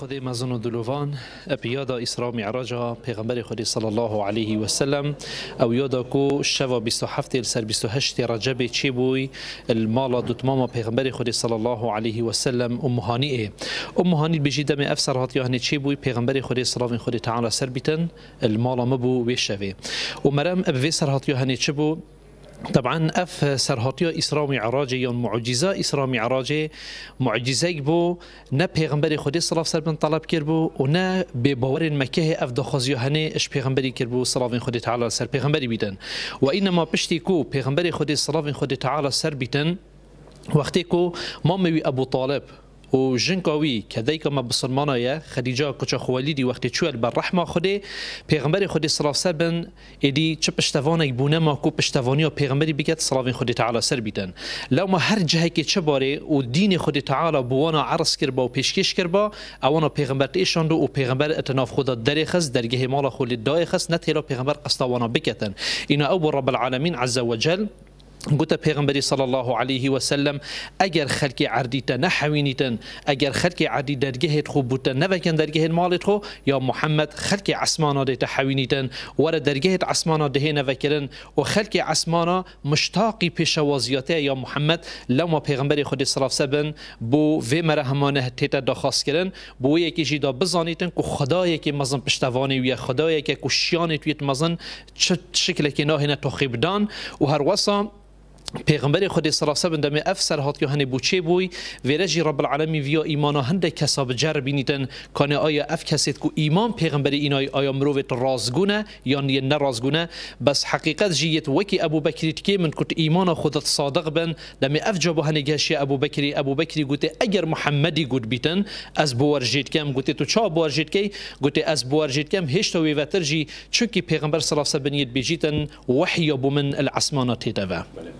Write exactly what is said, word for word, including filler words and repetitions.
خدای مزن و دلوان اپیادا اسراء معراج پیغمبر خدای صلی الله علیه و سلم او یادا کو شوا بیست و هفت سر بیست و هشت رجب چی بوی المالا دوتمام پیغمبر خدای صلی الله علیه و سلم ام هانیه ام هانی بجی دم افسر هات یهنی چی بوی پیغمبر خدای صلی الله خدای تعالی سر بیتن المالا مبو ویشوی و مرام اب ویسر هات یهنی چی بو طبعا اف سرهاتيا اسراء معراج یا معجزه اسراء معراج معجزه بو نه پیغمبر خدا صلی الله علیه و طلب کرد بو و نه به باور مکه اف دخوازی هنه اش پیغمبری کرد بو صلی الله خدا تعالی سر پیغمبری بیدن و انما پشتی کو پیغمبر خدا صلی الله خدا تعالی سر بیتن وقتی کو مامی ابو طالب و جنکاوی که دیگه ما بسرمانه خدیجه کچا خوالیدی وقتی چوال بر رحمه خوده پیغمبر خودی صلی الله علیه و سلم ادی چه پشتوانه بونه ما کو پشتوانی و پیغمبری بگید صلی الله خودی تعالی سر بیتن لو ما هر جهه که چه باره و دین خودی تعالی بوانا عرض کرد با و پیشکش کرد با اوانا پیغمبر ایشان دو و پیغمبر اتناف خدا درخص درگه مال خود دایخص نتیلا پیغمبر قصدوانا بکتن اینا او رب العالمین عز وجل قلت پیغمبری صلی الله علیه و سلم اگر خلق عردیت نحوینیتن اگر خلق عردی درگهت خوب بودن نوکن درگه مالت خو یا محمد خلق عسمانا دیت حوینیتن ور درگهت عسمانا ده نوکرن و خلق عسمانا مشتاقی پیشوازیاته یا محمد لما پیغمبری خود صلی الله علیه و سلم بو و مرهمانه تیت دخواست کردن بو یکی جدا بزانیتن که خدایی که مزن پشتوانی و خدایی که کشیان تویت مزن چه شکل که ناهنه تخیبدان و هر وسا پیغمبر خدا صلی الله علیه و سلم دم افسر هات یهنی بوچه بوی ورجی رب العالمین ویا ایمان هنده کساب جر بینیدن کانه آیا اف کسید کو ایمان پیغمبر اینای آیا مروت رازگونه یا نه رازگونه بس حقیقت جیت وکی ابو بکری که من کت ایمان خودت صادق بن دم اف جابو هنی گشی ابو بکری ابو بکری گوته اگر محمدی گود بیتن از بورجید کم گوته تو چا بورجید کی گوته از بورجید کم هیچ تو ویترجی چونکی پیغمبر صلی الله علیه و سلم بنید بجیتن وحی ابو من العسمانات توا